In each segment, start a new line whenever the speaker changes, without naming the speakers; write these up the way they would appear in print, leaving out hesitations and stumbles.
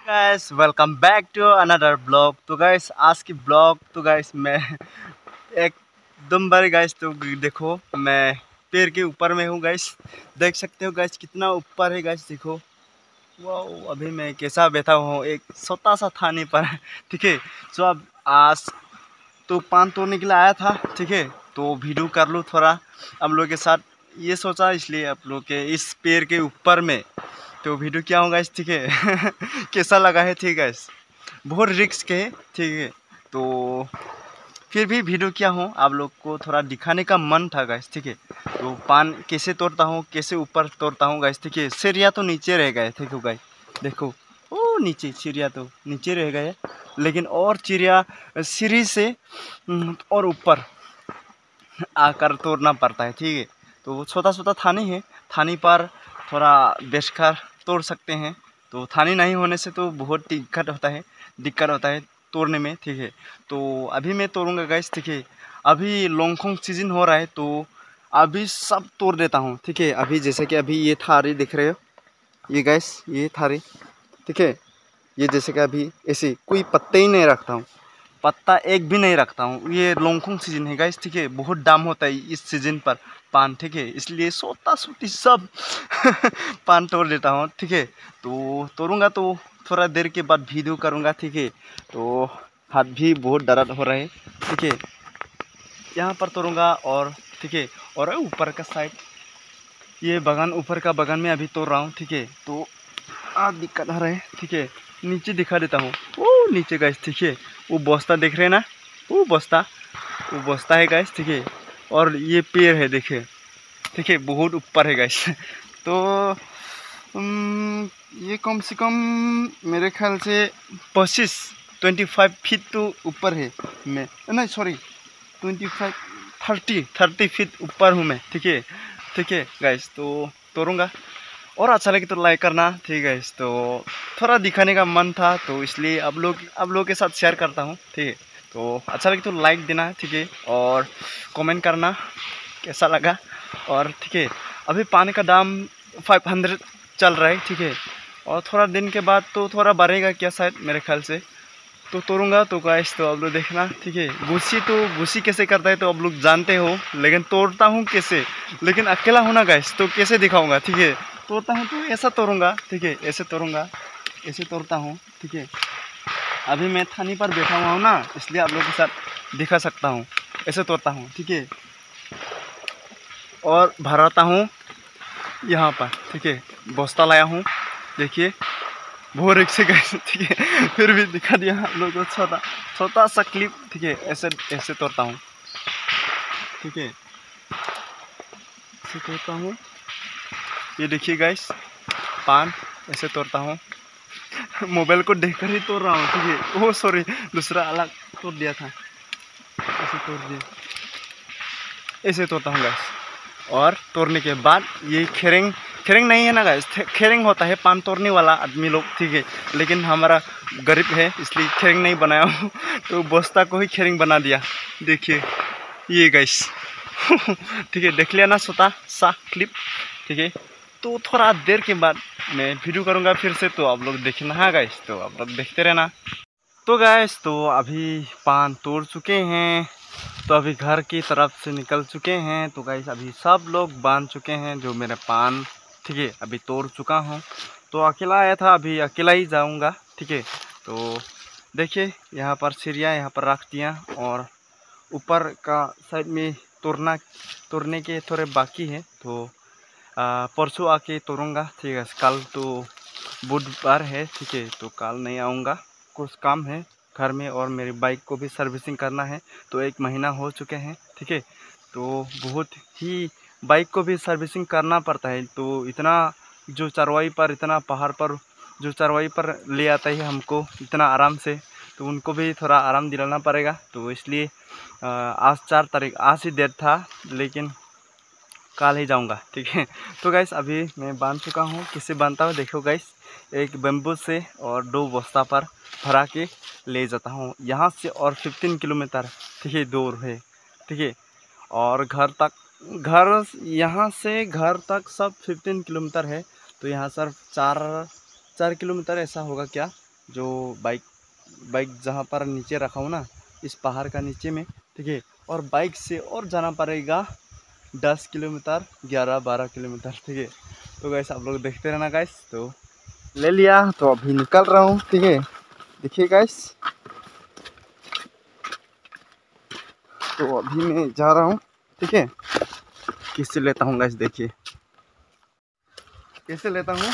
Guys welcome back to another blog. तो guys आज की ब्लॉग तो गाइस मैं एकदम बार गाइस तो देखो मैं पेड़ के ऊपर में हूँ गाइस। देख सकते हो गाइस कितना ऊपर है गाइस, देखो वाह। अभी मैं कैसा बैठा हूँ एक छोटा सा थाने पर ठीक है। तो अब आज तो पान तोड़ने के लिए आया था, ठीक है। तो वीडियो कर लूँ थोड़ा आप लोग के साथ, ये सोचा इसलिए आप लोग के इस पेड़ के ऊपर में तो वीडियो क्या होगा इस, ठीक है। कैसा लगा है, ठीक है। बहुत रिस्क है, ठीक है। तो फिर भी वीडियो क्या हो आप लोग को थोड़ा दिखाने का मन था गाइस, ठीक है। तो पान कैसे तोड़ता हूँ, कैसे ऊपर तोड़ता हूँ गाइस, ठीक है। सीढ़ियाँ तो नीचे रह गए, ठीक है गाइस। देखो ओ नीचे सीढ़ियाँ तो नीचे रह गए, लेकिन और चिड़िया सीढ़ी से और ऊपर आकर तोड़ना पड़ता है, ठीक है। तो वो छोटा छोटा थानी है, थानी पर थोड़ा बैठकर तोड़ सकते हैं। तो थानी नहीं होने से तो बहुत दिक्कत होता है तोड़ने में, ठीक है। तो अभी मैं तोड़ूंगा गाइस, ठीक है। अभी लॉन्गखोंग सीजन हो रहा है तो अभी सब तोड़ देता हूँ, ठीक है। अभी जैसे कि अभी ये थारी दिख रहे हो, ये गाइस ये थारी, ठीक है। ये जैसे कि अभी ऐसे कोई पत्ते ही नहीं रखता हूँ, पत्ता एक भी नहीं रखता हूँ। ये लॉन्गखोंग सीजन है गाइस, ठीक है। बहुत दाम होता है इस सीजन पर पान, ठीक है। इसलिए सोता सूती सब पान तोड़ लेता हूँ, ठीक है। तो तोड़ूंगा तो थोड़ा देर के बाद वीडियो करूँगा, ठीक है। तो हाथ भी बहुत दर्द हो रहा है, ठीक है। यहाँ पर तोड़ूंगा और ठीक है। और ऊपर का साइड ये बगान, ऊपर का बगान में अभी तोड़ रहा हूँ, ठीक है। तो दिक्कत आ रहा है, ठीक है। नीचे दिखा देता हूँ, वो नीचे गाइस, ठीक है। वो बस्ता देख रहे हैं ना, वो बस्ता है गाइस, ठीक है। और ये पेड़ है देखिए, ठीक है, बहुत ऊपर है गाइस। तो ये कम से कम मेरे ख्याल से 25 तो ऊपर है। मैं नहीं सॉरी 30 फीट ऊपर हूँ मैं, ठीक है गाइस। तो तोड़ूंगा और अच्छा लगे तो लाइक करना, ठीक है। तो थोड़ा दिखाने का मन था तो इसलिए आप लोग के साथ शेयर करता हूँ, ठीक है। तो अच्छा लगे तो लाइक देना, ठीक है। और कमेंट करना कैसा लगा। और ठीक है, अभी पानी का दाम 500 चल रहा है, ठीक है। और थोड़ा दिन के बाद तो थोड़ा बढ़ेगा क्या शायद मेरे ख्याल से। तो तोड़ूंगा तो गाइस तो आप लोग देखना, ठीक है। गुस्सी कैसे करता है तो आप लोग जानते हो, लेकिन तोड़ता हूँ कैसे, लेकिन अकेला हूँ ना गाइस तो कैसे दिखाऊंगा, ठीक है। तोड़ता हूँ तो ऐसा तोड़ूंगा, ठीक है। ऐसे तोड़ूंगा, ऐसे तोड़ता हूँ, ठीक है। अभी मैं थानी पर बैठा हुआ हूँ ना, इसलिए आप लोगों के साथ दिखा सकता हूँ। ऐसे तोड़ता हूँ, ठीक है। और भराता हूँ यहाँ पर, ठीक है। बस्ता लाया हूँ, देखिए बहुत रिक्स है गाइस, ठीक है। फिर भी दिखा दिया आप लोगों को छोटा छोटा सा क्लिप, ठीक है। ऐसे ऐसे तोड़ता हूँ, ठीक है। ऐसे तोड़ता हूँ, ये देखिए गाइस पान ऐसे तोड़ता हूँ। मोबाइल को देखकर ही तोड़ रहा हूँ, ठीक है। ओह सॉरी, दूसरा अलग तोड़ दिया था, ऐसे तोड़ दिया, ऐसे तोड़ता हूँ गाइस। और तोड़ने के बाद ये खेरेंग खेरेंग नहीं है ना गाइस, खेरेंग होता है पान तोड़ने वाला आदमी लोग, ठीक है। लेकिन हमारा गरीब है इसलिए खेरेंग नहीं बनाया हूँ। तो बस्ता को ही खेरेंग बना दिया, देखिए ये गाइस। ठीक है, देख लिया ना छोटा सा क्लिप, ठीक है। तो थोड़ा देर के बाद मैं वीडियो करूँगा फिर से, तो आप लोग देखना है गाइस, तो आप लोग देखते रहना। तो गाइस तो अभी पान तोड़ चुके हैं, तो अभी घर की तरफ से निकल चुके हैं। तो गाइस अभी सब लोग बांध चुके हैं जो मेरा पान, ठीक है, अभी तोड़ चुका हूँ। तो अकेला आया था, अभी अकेला ही जाऊँगा, ठीक है। तो देखिए यहाँ पर सीढ़ियाँ यहाँ पर रख दिया, और ऊपर का साइड में तोड़ने के थोड़े बाकी है। तो परसों आके तोड़ूंगा, ठीक है। कल तो बुधवार है, ठीक है। तो कल नहीं आऊँगा, कुछ काम है घर में, और मेरी बाइक को भी सर्विसिंग करना है। तो 1 महीना हो चुके हैं, ठीक है। तो बहुत ही बाइक को भी सर्विसिंग करना पड़ता है। तो इतना जो चरवाई पर, इतना पहाड़ पर जो चरवाई पर ले आता है हमको इतना आराम से, तो उनको भी थोड़ा आराम दिलाना पड़ेगा। तो इसलिए आज 4 तारीख, आज ही डेट था, लेकिन कल ही जाऊंगा, ठीक है। तो गाइस अभी मैं बांध चुका हूँ, किससे बांधता हूँ देखो गाइस, एक बम्बू से और 2 बस्ता पर भरा के ले जाता हूँ यहाँ से, और 15 किलोमीटर, ठीक है, दूर है, ठीक है। और घर यहाँ से घर तक सब 15 किलोमीटर है। तो यहाँ सर 4 किलोमीटर ऐसा होगा क्या, जो बाइक जहाँ पर नीचे रखा हूँ ना, इस पहाड़ का नीचे में, ठीक है। और बाइक से और जाना पड़ेगा 10 किलोमीटर, 11-12 किलोमीटर, ठीक है। तो गाइस आप लोग देखते रहना गाइस। तो ले लिया, तो अभी निकल रहा हूँ, ठीक है। देखिए गाइस, तो अभी मैं जा रहा हूँ, ठीक है। किससे लेता हूँ गाइस, देखिए कैसे लेता हूँ।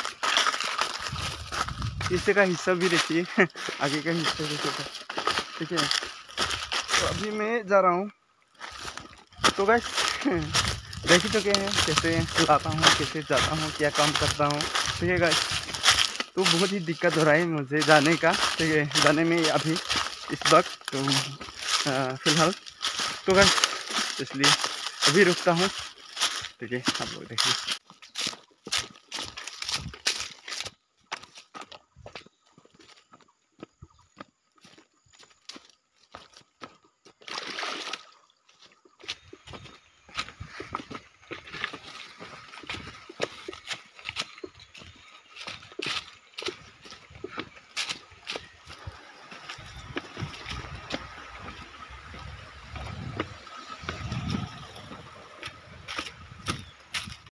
शीशे का हिस्सा भी देखिए आगे का हिस्सा देखिए, ठीक है। तो अभी मैं जा रहा हूँ। तो गाइस देख ही चुके हैं कैसे लाता हूँ, कैसे जाता हूँ, क्या काम करता हूँ, ठीक है गाइस। तो बहुत ही दिक्कत हो रहा है मुझे जाने का, ठीक है, जाने में अभी इस वक्त। तो फिलहाल तो गाइस इसलिए अभी रुकता हूँ, ठीक है। आप लोग देखिए।